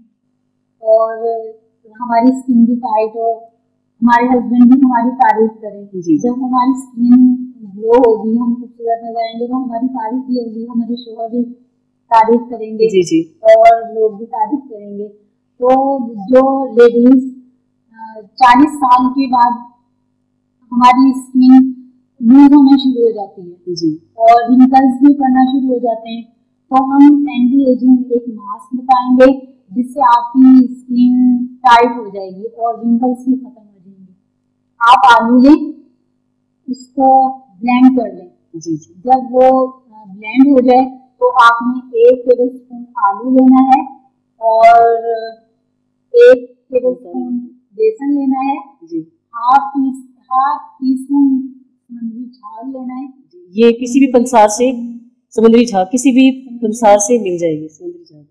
और हमारी स्किन भी टाइट हो, हमारे हस्बैंड भी हमारी तारीफ करें। जब हमारी स्किन ग्लो होगी, हम खूबसूरत नजर आएंगे, तो हमारी तारीफ भी होगी, हमारे शोहर भी तारीफ करेंगे और लोग भी तारीफ करेंगे। तो जो लेडीज 40 साल के बाद हमारी स्किन लूज होना शुरू हो जाती है और रिंकल्स भी पड़ना शुरू हो जाते हैं, तो हम एंटी एजिंग एक मास्क बताएंगे जिससे आपकी स्किन टाइट हो जाएगी और रिंकल्स भी खत्म हो जाएंगे। आप आलू लें, उसको ब्लेंड कर लें। जब वो ब्लेंड हो जाए तो आपने 1 टेबलस्पून आलू लेना है और 1 टेबलस्पून बेसन लेना है, हाफ टी स्पून समुद्री झाग लेना है। ये किसी भी पंसार से, समुद्री झाग किसी भी पंसार से मिल जाएगी। समुद्री झाग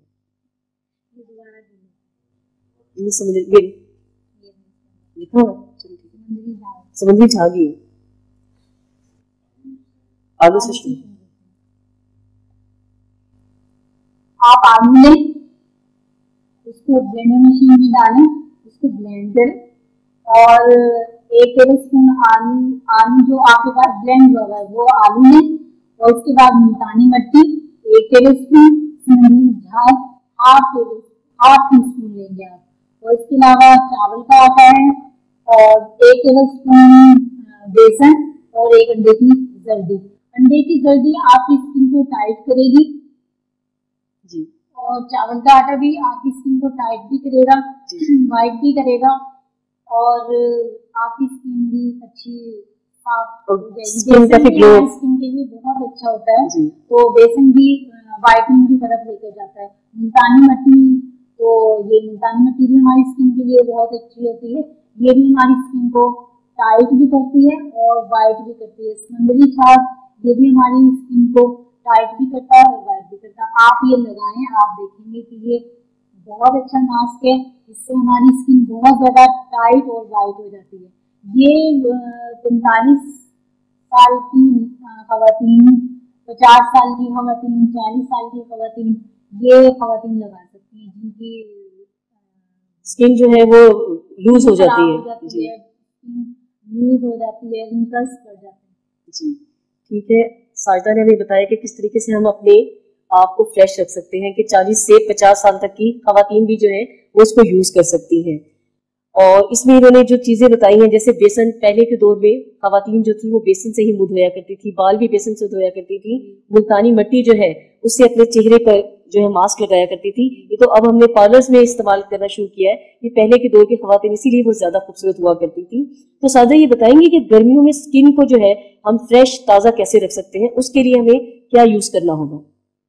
ये समुद्री लिखा हुआ समुद्री झाग ही आलू से शुरू। आप आलू लें, उसको ब्लेंडर मशीन में डालें, उसको ब्लेंड करें और 1 टेबलस्पून आलू जो आपके पास ब्लेंड हुआ है वो आलू लें और उसके बाद मुल्तानी मिट्टी 1 टेबलस्पून, समुद्री झाग हाफ टी स्पून लेंगे आप, और इसके अलावा चावल का आटा है और 1 टेबलस्पून बेसन और 1 अंडे की जर्दी। अंडे की जर्दी आपकी स्किन को टाइट करेगी और चावल का आटा भी आपकी स्किन को टाइट भी करेगा, वाइट भी करेगा और आपकी स्किन भी अच्छी साफ हो जाएगी। स्किन के लिए बहुत अच्छा होता है, तो बेसन भी वाइटनिंग की तरफ लेकर जाता है। मुल्तानी मिट्टी, तो ये मुल्तानी मिट्टी भी हमारी स्किन के लिए बहुत अच्छी होती है, ये भी हमारी स्किन को टाइट भी करती है और वाइट भी करती है। समुद्री झाग ये भी हमारी स्किन को टाइट भी करता है और वाइट भी करता है। आप ये लगाएं, आप देखेंगे कि ये बहुत अच्छा मास्क है, इससे हमारी स्किन बहुत ज्यादा टाइट और वाइट हो जाती है। ये 45 साल की खवातीन, 50 साल की खवातीन, 40 साल की खवातीन, ये खवातीन लगा सकती हैं जिनकी स्किन जो है वो लूज हो जाती है, लूज हो जाती है, रिंकल्स पड़ जाते हैं। जी ठीक है। साजिदा ने हमें बताया कि किस तरीके से हम अपने आपको फ्रेश रख सकते हैं कि 40 से 50 साल तक की खवातीन भी जो है वो इसको यूज कर सकती हैं। और इसमें इन्होंने जो चीजें बताई हैं, जैसे बेसन, पहले के दौर में खवातीन जो थी वो बेसन से ही मुंह धोया करती थी, बाल भी बेसन से धोया करती थी, मुल्तानी मिट्टी जो है उससे अपने चेहरे पर जो है मास्क लगाया करती थी। ये तो अब हमने पार्लर्स में इस्तेमाल करना शुरू किया है। ये पहले के दौर की खवातीन इसीलिए बहुत ज्यादा खूबसूरत हुआ करती थी। तो सादा ये बताएंगे कि गर्मियों में स्किन को जो है हम फ्रेश ताजा कैसे रख सकते हैं, उसके लिए हमें क्या यूज करना होगा?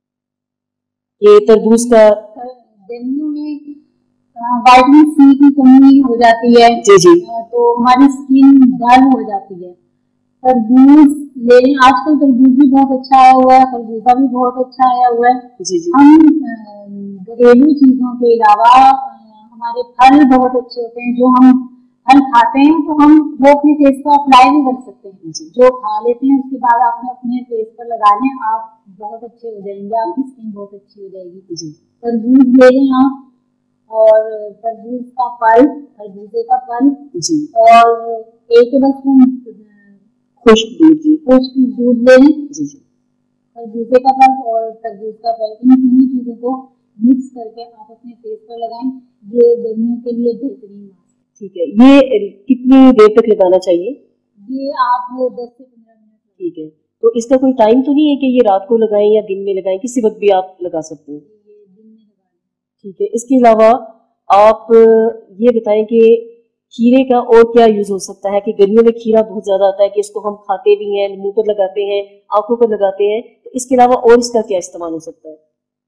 ये तरबूज का गर्मियों में विटामिन सी की कमी हो जाती है, जी जी तो हमारी स्किन डल हो जाती है। तरबूज ले, आजकल तरबूज भी बहुत अच्छा आया हुआ है, खरबूजा भी बहुत अच्छा आया हुआ है। जी जी हम घरेलू चीजों के अलावा हमारे फल बहुत अच्छे होते हैं, जो हम फल खाते हैं तो हम वो अपने फेस पर अप्लाई भी कर सकते हैं। जो खा लेते हैं उसके बाद आप अपने फेस पर लगा लें, आप बहुत अच्छे हो जाएंगे, आपकी स्किन बहुत अच्छी हो जाएगी। तरबूज ले लें आप, और तरबूज का फल, खरबूजे का फल जी और 1 टेबलस्पून खुश्क दूध ले लें, जी जी खरबूजे का फल और तरबूज का फल, इन तीनों चीजों को मिक्स करके आप अपने फेस पर लगाएं। ये गर्मियों के लिए बेहतरीन मास्क। ठीक है। ये कितनी देर तक लगाना चाहिए? ये आप 10 से 15 मिनट। ठीक है। तो इसका कोई टाइम तो नहीं है कि ये रात को लगाएं या दिन में लगाएं, किसी वक्त भी आप लगा सकते हैं? ये दिन में लगाएं। ठीक है। इसके अलावा आप ये बताएं कि खीरे का और क्या यूज हो सकता है? कि गर्मियों में खीरा बहुत ज्यादा आता है कि इसको हम खाते भी हैं, मुंह पर लगाते हैं, आंखों पर लगाते हैं, तो इसके अलावा और इसका क्या इस्तेमाल हो सकता है?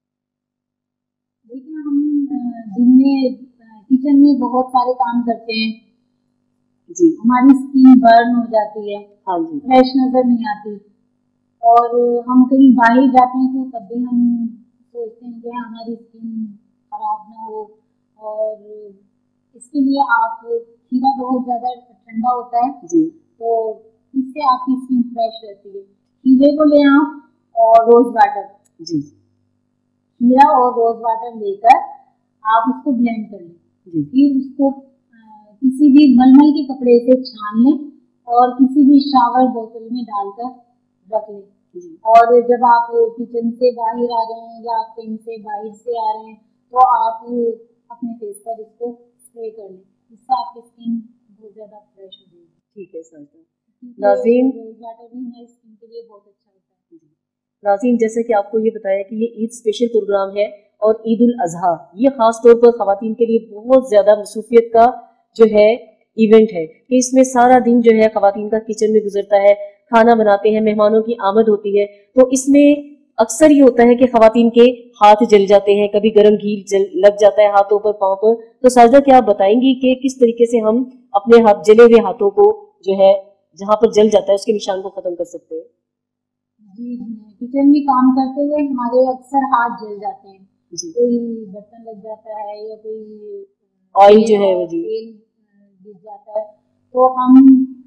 देखिए, हम दिन में किचन में बहुत सारे काम करते हैं जी, हमारी स्किन बर्न हो जाती है, हाँ जी, फ्रेश नजर नहीं आती, और हम कहीं बाहर जाते हैं तो तब भी हम सोचते हैं कि हमारी स्किन खराब ना हो। और इसके लिए आप, खीरा बहुत ज्यादा ठंडा होता है जी, तो इससे आपकी स्किन फ्रेश रहती है। खीरे को ले आप और रोज वाटर, जी, खीरा और रोज वाटर लेकर आप उसको ब्लेंड कर लें। जी, फिर उसको किसी भी मलमल के कपड़े से छान लें और किसी भी शावर बोतल में डालकर रख लें। जी। और जब आप किचन से बाहर आ रहे हैं या आप कहीं से बाहर से आ रहे हैं तो आप अपने फेस पर इसको स्प्रे कर लें, इससे आपकी स्किन बहुत ज्यादा फ्रेश हो जाएगी। ठीक है साजिदा। नाज़रीन, रोज वाटर भी हमारी स्किन के लिए बहुत अच्छा होता है। नाज़रीन, जैसे कि आपको ये बताया कि ये ईद स्पेशल प्रोग्राम है और ईद उल अजहा ये खास तौर पर खवातीन के लिए बहुत ज्यादा मसरूफियत का जो है इवेंट है कि इसमें सारा दिन जो है खवातीन का किचन में गुजरता है, खाना बनाते हैं, मेहमानों की आमद होती है। तो इसमें अक्सर ये होता है कि खवातीन के हाथ जल जाते हैं, कभी गर्म घी लग जाता है हाथों पर, पाँव पर। तो साजिदा, क्या आप बताएंगी कि किस तरीके से हम अपने हाथ, जले हुए हाथों को जो है जहाँ पर जल जाता है उसके निशान को खत्म कर सकते हैं? जी, किचन में काम करते हुए हमारे अक्सर हाथ जल जाते हैं, जी, कोई बर्तन लग जाता है या कोई ऑयल जो है वो जी, तेल गिर जाता है, तो हम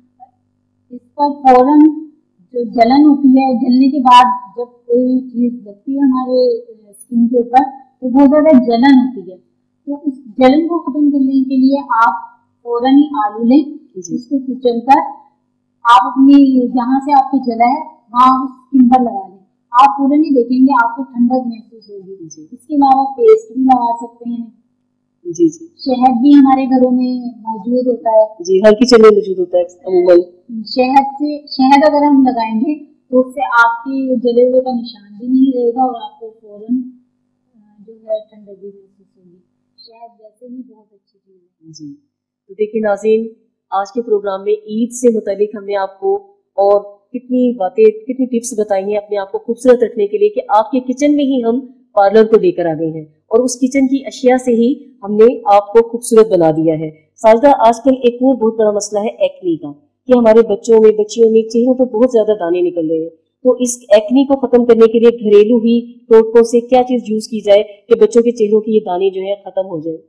इस पर फौरन, जो जलन होती है, जलने के बाद जब कोई चीज लगती है हमारे स्किन के ऊपर तो बहुत ज्यादा जलन होती है, तो उस जलन को खत्म करने के लिए आप फौरन ही आलू लें, इसको कुचल कर आप अपनी जहाँ से आपकी जला है वहाँ स्किन पर लगा लें। आप फौरन ही देखेंगे आपको ठंडक महसूस होगी। इसके अलावा पेस्ट भी लगा सकते हैं। जी जी, शहद भी हमारे घरों में मौजूद होता है। जी, हर किचन में मौजूद होता है अमूमन। शहद अगर हम लगाएंगे तो उससे आपके जले हुए का निशान भी नहीं रहेगा और आपको फौरन जो है ठंडक भी महसूस होगी। शहद वैसे ही बहुत अच्छी चीज है। जी, तो देखिए नाज़रीन, आज के प्रोग्राम में ईद से मुतालिक हमने आपको और कितनी बातें, कितनी टिप्स बताई हैं अपने आप को खूबसूरत रखने के लिए कि आपके किचन में ही हम पार्लर को लेकर आ गए हैं और उस किचन की अशिया से ही हमने आपको खूबसूरत बना दिया है। साजिदा, आजकल एक और बहुत बड़ा मसला है एक्नी का, कि हमारे बच्चों में, बच्चियों में चेहरों पर बहुत ज्यादा दाने निकल रहे हैं। तो इस एक्नी को खत्म करने के लिए घरेलू ही टोटकों से क्या चीज यूज की जाए कि बच्चों के चेहरों की ये दाने जो है खत्म हो जाए?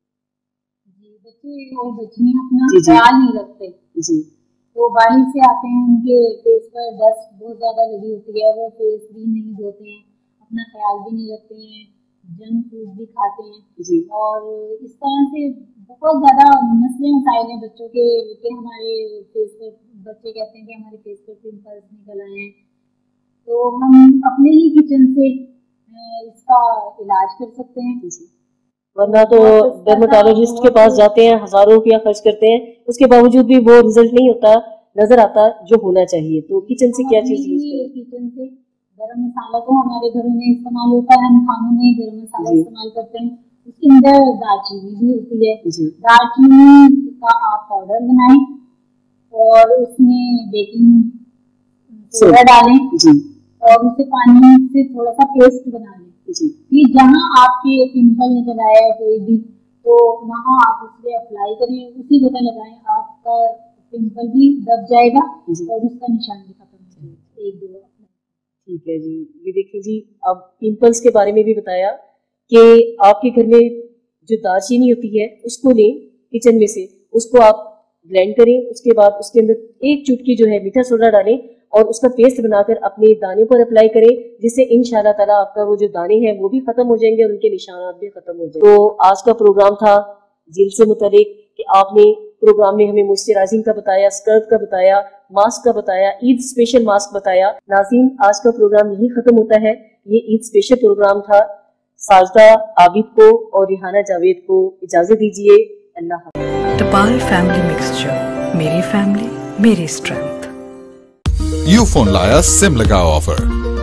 बच्चे और बच्चियां अपना जी, जी। ख्याल नहीं रखते, जी, तो बाहर से आते हैं, उनके फेस पर डस्ट बहुत ज्यादा लगी होती है, वो फेस भी नहीं धोते हैं, अपना ख्याल भी नहीं रखते हैं, जंक फूड भी खाते हैं, जी, और इस तरह से बहुत ज्यादा मसले मसाइल हैं बच्चों के कि हमारे फेस पर, बच्चे कहते हैं कि हमारे फेस पर पिंपल्स निकल आए हैं। तो हम अपने ही किचन से इसका इलाज कर सकते हैं। वरना तो डर्मेटोलॉजिस्ट के पास जाते हैं, हजारों रुपया खर्च करते हैं, उसके बावजूद भी वो रिजल्ट नहीं होता नजर आता जो होना चाहिए। तो किचन से क्या चीज यूज करें? किचन से गरम मसाला तो हमारे घरों में इस्तेमाल होता है, हम खानों में गरम मसाला इस्तेमाल करते हैं। उसके अंदर दालचीनी भी होती है। दालचीनी का आप पाउडर बनाएं और उसमें बेकिंग सोडा डालें और उसे पानी से थोड़ा सा पेस्ट बना लें। फिर जहाँ आपके पिंपल निकल आया है कोई भी, तो वहाँ आप उसे अप्लाई करें, उसी जगह लगाएं, आपका पिंपल भी दब जाएगा और उसका निशान भी खत्म हो जाएगा। 1-2 ठीक है जी। ये देखिए जी, अब पिंपल्स के बारे में भी बताया कि आपके घर में जो दालचीनी होती है उसको लें किचन में से, उसको आप ब्लेंड करें, उसके बाद उसके अंदर 1 चुटकी जो है मीठा सोडा डालें और उसका पेस्ट बनाकर अपने दाने पर अप्लाई करें, जिससे इंशाल्लाह ताला आपका वो जो दाने हैं वो भी खत्म हो जाएंगे और उनके निशानात भी खत्म हो जाएंगे। तो आज का प्रोग्राम था जिल्द से मुतालिक कि आपने प्रोग्राम में हमें मॉइस्चराइजिंग का बताया, स्क्रब का बताया, मास्क का बताया, ईद स्पेशल मास्क बताया। नाज़रीन, आज का प्रोग्राम यही खत्म होता है। ये ईद स्पेशल प्रोग्राम था। साजदा आबिद को और रिहाना जावेद को इजाजत दीजिए। अल्लाह हाफ़िज़। टपाल फैमिली मिक्सचर, मेरी फैमिली मेरी स्ट्रेंथ। यूफोन लाया सिम लगाओ ऑफर।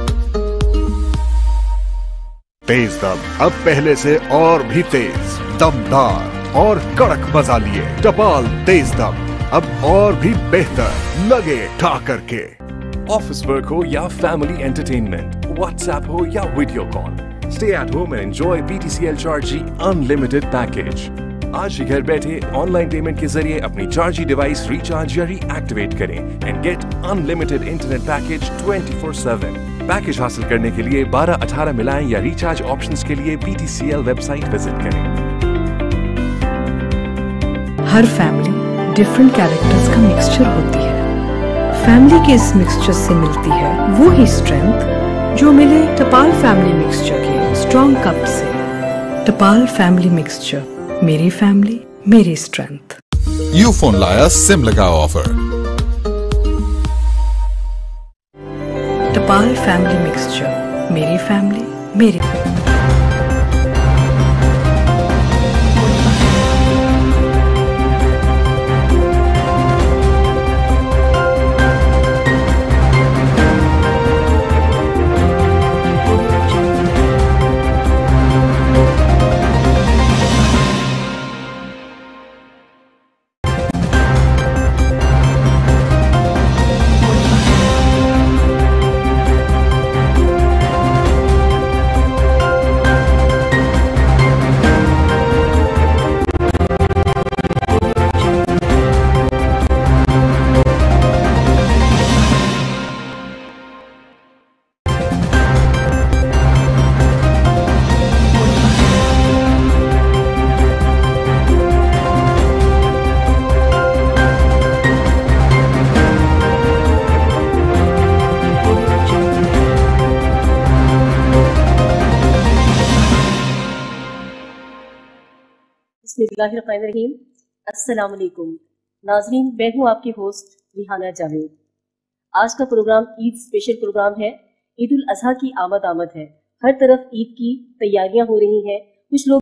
तेज दम अब पहले से और भी तेज, दमदार और कड़क मजा लिए। टपाल तेज दम अब और भी बेहतर, लगे ठा करके। ऑफिस वर्क हो या फैमिली एंटरटेनमेंट, व्हाट्सएप हो या video call, stay at home and enjoy BTCL Chargy unlimited package. आज ही घर बैठे ऑनलाइन पेमेंट के जरिए अपनी चार्जी डिवाइस रिचार्ज या रीएक्टिवेट करें and get unlimited internet package 24/7। Package हासिल करने के लिए 12-18 मिलाएं या रिचार्ज ऑप्शंस के लिए BTCL वेबसाइट विजिट करें। हर फैमिली डिफरेंट कैरेक्टर्स का मिक्सचर होती है। फैमिली के इस मिक्सचर से मिलती है वो ही स्ट्रेंथ जो मिले टपाल फैमिली मिक्सचर के स्ट्रॉन्ग कप से। टपाल फैमिली मिक्सचर, मेरी फैमिली मेरी स्ट्रेंथ। यूफोन लाया सिम लगाओ ऑफर। टपाल फैमिली मिक्सचर, मेरी फैमिली मेरी। बिस्मिल्लाहिर्रहमानिर्रहीम। अस्सलाम वालेकुम नाज़रीन, मैं हूँ आपकी होस्ट रिहाना जावेद। आज का प्रोग्राम ईद स्पेशल प्रोग्राम है। ईद उल अज़हा की आमद है। हर तरफ ईद की तैयारियां हो रही हैं। कुछ लोग